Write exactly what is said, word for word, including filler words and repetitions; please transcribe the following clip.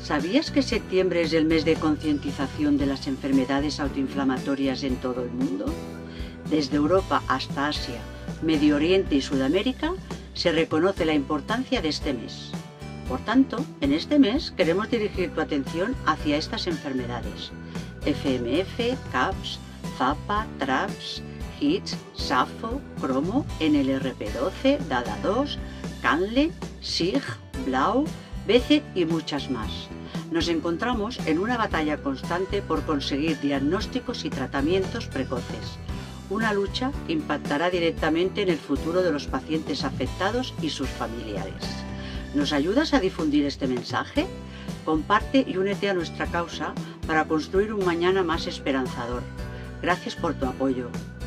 ¿Sabías que septiembre es el mes de concientización de las enfermedades autoinflamatorias en todo el mundo? Desde Europa hasta Asia, Medio Oriente y Sudamérica se reconoce la importancia de este mes. Por tanto, en este mes queremos dirigir tu atención hacia estas enfermedades: F M F, CAPS, FAPA, TRAPS, HITS, SAFO, Cromo, N L R P doce, DADA dos, CANLE, SIG, BLAU, B C y muchas más. Nos encontramos en una batalla constante por conseguir diagnósticos y tratamientos precoces. Una lucha que impactará directamente en el futuro de los pacientes afectados y sus familiares. ¿Nos ayudas a difundir este mensaje? Comparte y únete a nuestra causa para construir un mañana más esperanzador. Gracias por tu apoyo.